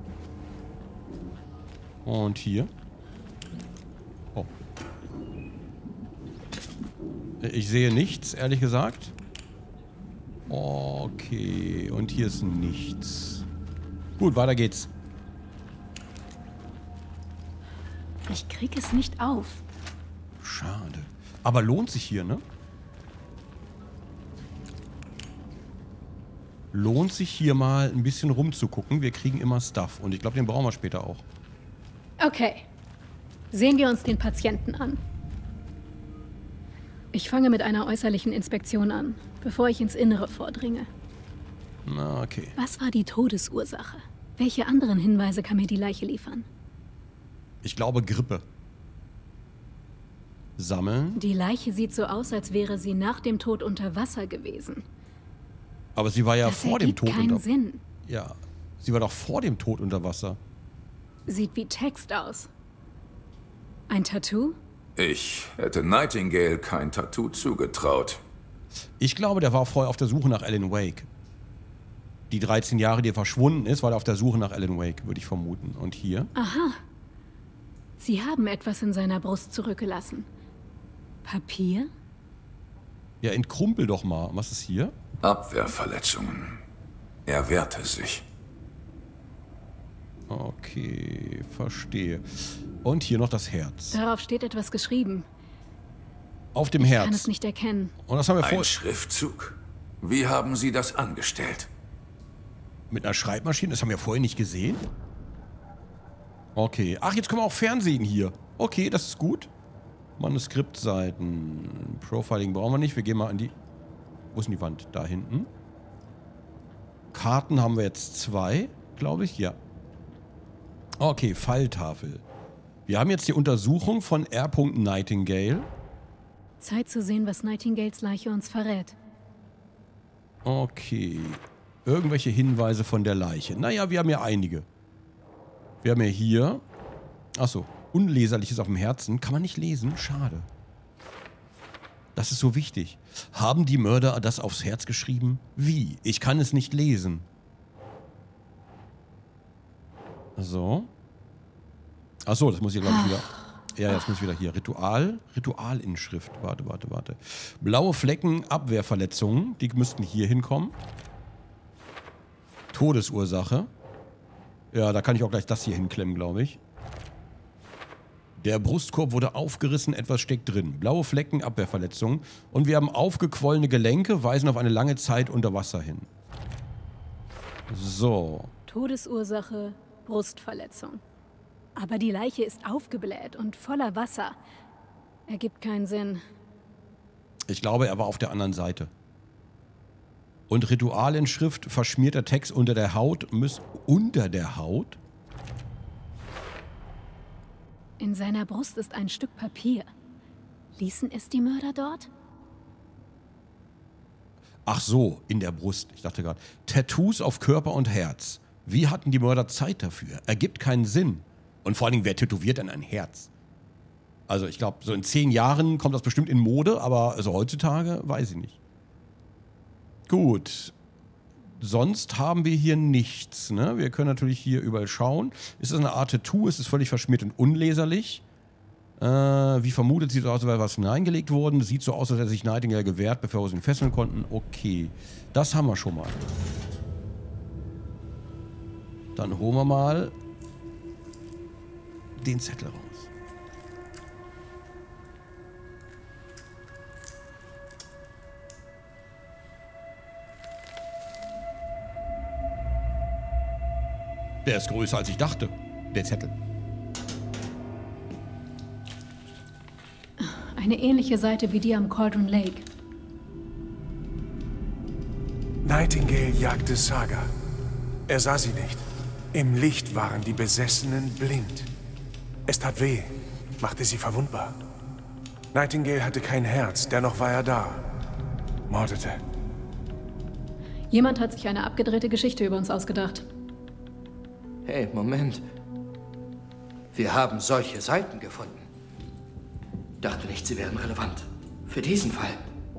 Und hier. Oh. Ich sehe nichts, ehrlich gesagt. Okay, und hier ist nichts. Gut, weiter geht's. Ich krieg es nicht auf. Schade. Aber lohnt sich hier, ne? Lohnt sich hier mal ein bisschen rumzugucken. Wir kriegen immer Stuff. Und ich glaube, den brauchen wir später auch. Okay. Sehen wir uns den Patienten an. Ich fange mit einer äußerlichen Inspektion an, bevor ich ins Innere vordringe. Na, okay. Was war die Todesursache? Welche anderen Hinweise kann mir die Leiche liefern? Ich glaube Grippe. Sammeln. Die Leiche sieht so aus, als wäre sie nach dem Tod unter Wasser gewesen. Aber sie war ja Das vor dem ergibt Tod keinen unter... Sinn. Ja, sie war doch vor dem Tod unter Wasser. Sieht wie Text aus. Ein Tattoo? Ich hätte Nightingale kein Tattoo zugetraut. Ich glaube, der war vorher auf der Suche nach Alan Wake. Die 13 Jahre, die er verschwunden ist, war er auf der Suche nach Alan Wake, würde ich vermuten. Und hier? Aha. Sie haben etwas in seiner Brust zurückgelassen. Papier? Ja, entkrumpel doch mal. Was ist hier? Abwehrverletzungen. Er wehrte sich. Okay, verstehe. Und hier noch das Herz. Darauf steht etwas geschrieben. Auf dem Ich Herz. kann es nicht erkennen. Und das haben wir Ein Schriftzug. Wie haben Sie das angestellt? Mit einer Schreibmaschine? Das haben wir vorher nicht gesehen? Okay. Ach, jetzt können wir auch Fernsehen hier. Okay, das ist gut. Manuskriptseiten. Profiling brauchen wir nicht. Wir gehen mal an die... Wo ist denn die Wand? Da hinten. Karten haben wir jetzt 2, glaube ich. Ja. Okay, Falltafel. Wir haben jetzt die Untersuchung von R. Nightingale. Zeit zu sehen, was Nightingales Leiche uns verrät. Okay. Irgendwelche Hinweise von der Leiche. Naja, wir haben ja einige. Wir haben ja hier... Achso, Unleserliches auf dem Herzen. Kann man nicht lesen? Schade. Das ist so wichtig. Haben die Mörder das aufs Herz geschrieben? Wie? Ich kann es nicht lesen. So. Achso, das muss ich, glaube ich, wieder... Ja, jetzt muss ich wieder hier. Ritualinschrift. Warte. Blaue Flecken, Abwehrverletzungen. Die müssten hier hinkommen. Todesursache. Ja, da kann ich auch gleich das hier hinklemmen, glaube ich. Der Brustkorb wurde aufgerissen, etwas steckt drin. Blaue Flecken, Abwehrverletzungen. Und wir haben aufgequollene Gelenke, weisen auf eine lange Zeit unter Wasser hin. So. Todesursache, Brustverletzung. Aber die Leiche ist aufgebläht und voller Wasser. Ergibt keinen Sinn. Ich glaube, er war auf der anderen Seite. Und Ritualinschrift, verschmierter Text unter der Haut. Unter der Haut? In seiner Brust ist ein Stück Papier. Ließen es die Mörder dort? Ach so, in der Brust. Ich dachte gerade. Tattoos auf Körper und Herz. Wie hatten die Mörder Zeit dafür? Ergibt keinen Sinn. Und vor allen Dingen, wer tätowiert denn ein Herz? Also ich glaube, so in 10 Jahren kommt das bestimmt in Mode, aber also heutzutage weiß ich nicht. Gut. Sonst haben wir hier nichts. Ne? Wir können natürlich hier überall schauen. Ist das eine Art Tattoo? Ist es völlig verschmiert und unleserlich? Wie vermutet, sieht es aus, als wäre was hineingelegt worden. Sieht so aus, als hätte sich Nightingale gewehrt, bevor wir ihn fesseln konnten. Okay, das haben wir schon mal. Dann holen wir mal den Zettel raus. Der ist größer, als ich dachte, der Zettel. Eine ähnliche Seite wie die am Cauldron Lake. Nightingale jagte Saga. Er sah sie nicht. Im Licht waren die Besessenen blind. Es tat weh, machte sie verwundbar. Nightingale hatte kein Herz, dennoch war er da. Mordete. Jemand hat sich eine abgedrehte Geschichte über uns ausgedacht. Hey, Moment. Wir haben solche Seiten gefunden. Dachte nicht, sie wären relevant. Für diesen Fall.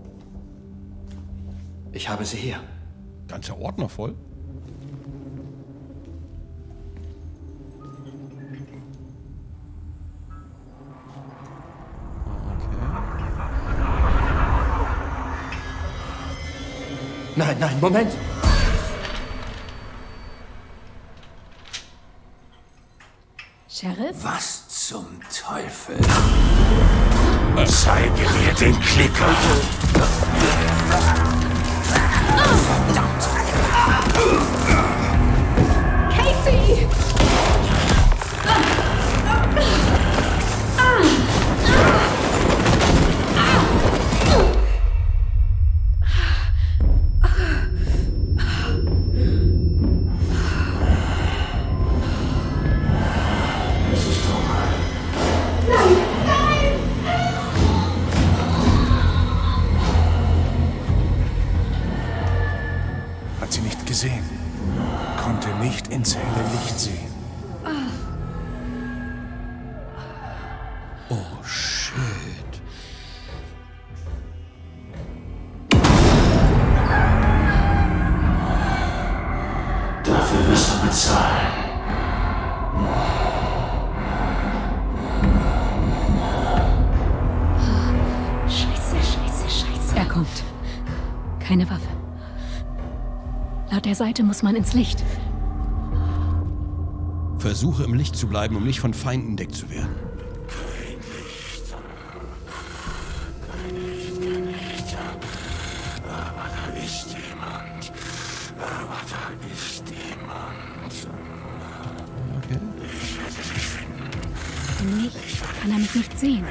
Ich habe sie hier. Ganzer Ordner voll. Nein, Moment. Sheriff? Was zum Teufel? Zeige mir den Klicker. Casey! Hat sie nicht gesehen. Konnte nicht ins helle Licht sehen. Oh, shit. Dafür wirst du bezahlen. Scheiße. Er kommt. Keine Waffe. Laut der Seite muss man ins Licht. Versuche im Licht zu bleiben, um nicht von Feinden entdeckt zu werden. Okay. Im Licht kann er mich nicht sehen.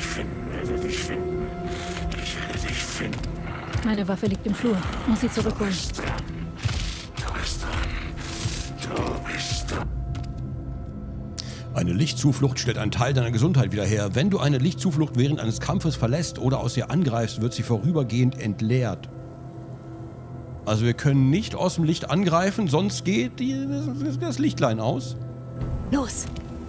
Meine Waffe liegt im Flur. Muss sie zurückholen. Eine Lichtzuflucht stellt einen Teil deiner Gesundheit wieder her. Wenn du eine Lichtzuflucht während eines Kampfes verlässt oder aus ihr angreifst, wird sie vorübergehend entleert. Also wir können nicht aus dem Licht angreifen, sonst geht das Lichtlein aus. Los!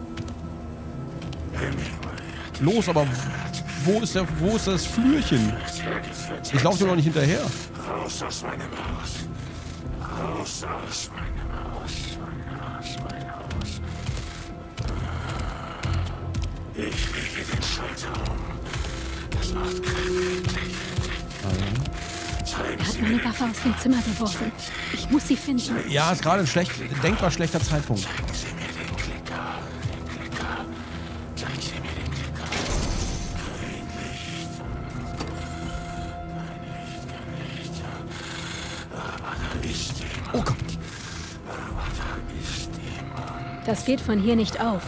Los, aber wo ist das Flürchen? Ich laufe dir noch nicht hinterher. Raus aus meinem Haus. Raus aus meinem Haus. Ich lege den Schalter um. Das macht keinen Klick. Er hat meine Waffe aus dem Zimmer geworfen. Ich muss sie finden. Ja, ist gerade ein denkbar schlechter Zeitpunkt. Zeigen Sie mir den Klicker. Zeigen Sie mir den Klicker. Kein Licht. Aber da ist jemand. Oh Gott. Aber da ist jemand. Das geht von hier nicht auf.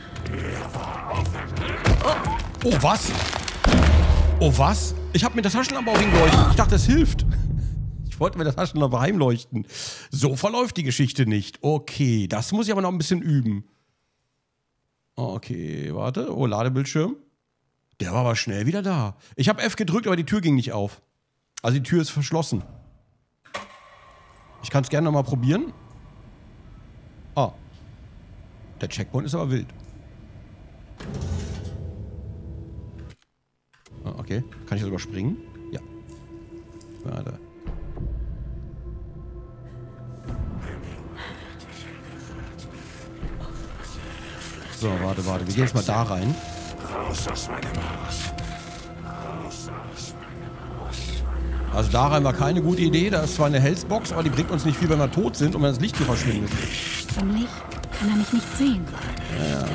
Oh, was? Oh, was? Ich habe mir das Taschenlampe auch hingeleuchtet. Ich dachte, das hilft. Ich wollte mir das Taschenlampe heimleuchten. So verläuft die Geschichte nicht. Okay, das muss ich aber noch ein bisschen üben. Okay, warte. Oh, Ladebildschirm. Der war aber schnell wieder da. Ich habe F gedrückt, aber die Tür ging nicht auf. Also die Tür ist verschlossen. Ich kann es gerne noch mal probieren. Ah. Der Checkpoint ist aber wild. Okay, kann ich das überspringen? Ja. Warte. So, warte. Wir gehen jetzt mal da rein. Raus aus meinem Haus. Raus aus meinem Haus. Also da rein war keine gute Idee. Da ist zwar eine Healthbox, aber die bringt uns nicht viel, wenn wir tot sind und wenn das Licht hier verschwindet. Im Licht kann er mich nicht sehen. Ja.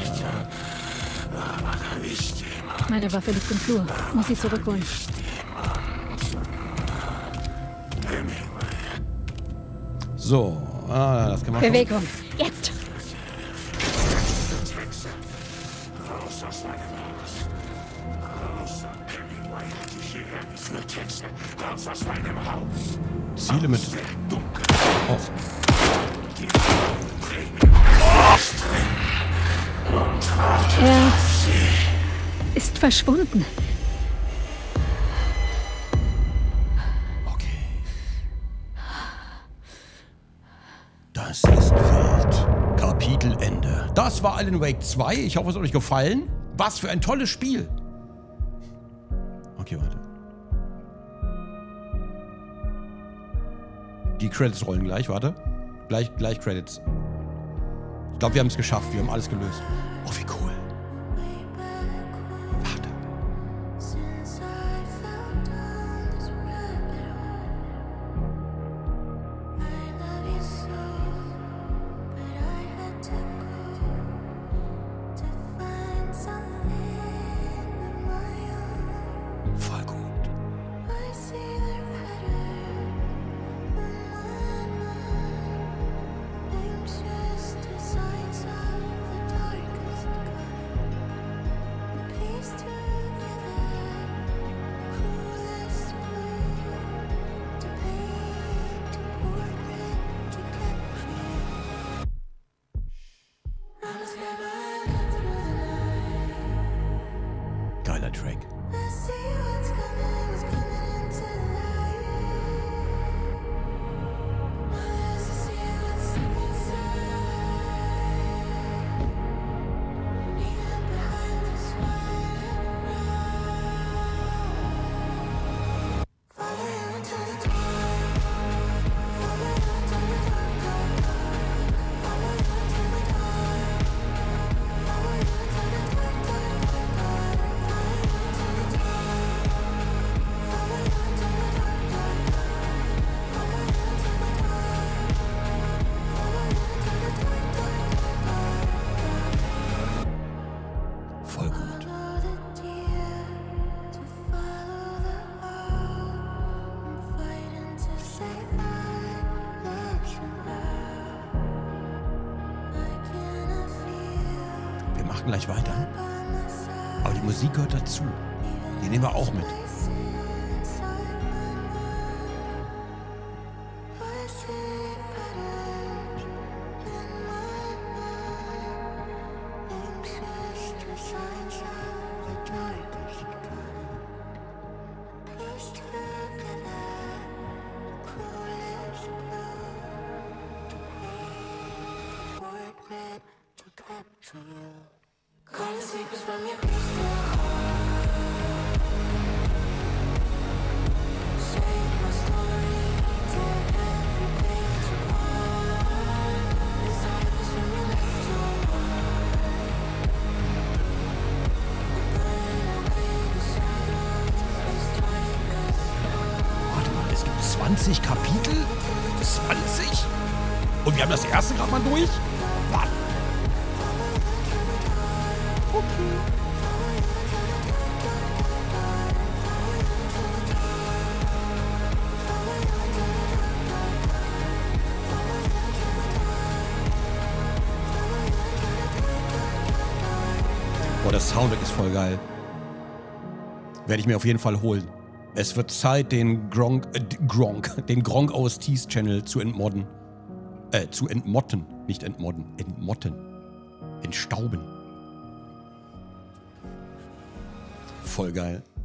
Meine Waffe liegt im Flur. Muss sie zurückholen. So, das kann man Bewegung. Jetzt! Raus aus meinem Haus. Raus. Hemingway hat dich hierher geführt, jetzt. Raus aus meinem Haus. Ziele mit... Oh. Er ist verschwunden. Okay. Das ist wild. Kapitel Ende. Das war Alan Wake 2. Ich hoffe, es hat euch gefallen. Was für ein tolles Spiel. Okay, warte. Die Credits rollen gleich, warte. Gleich Credits. Ich glaube, wir haben es geschafft. Wir haben alles gelöst. Oh, wie cool. Warte. Voll gut. Geiler Track. machen gleich weiter. Aber die Musik gehört dazu. Die nehmen wir auch mit. Warte mal, es gibt 20 Kapitel? 20? Und wir haben das erste gerade mal durch? Was? Okay. Boah, der Soundtrack ist voll geil. Werde ich mir auf jeden Fall holen. Es wird Zeit, den Gronk OSTs Channel zu entmodden. Zu entmotten. Nicht entmodden. Entmotten. Entstauben. Voll geil.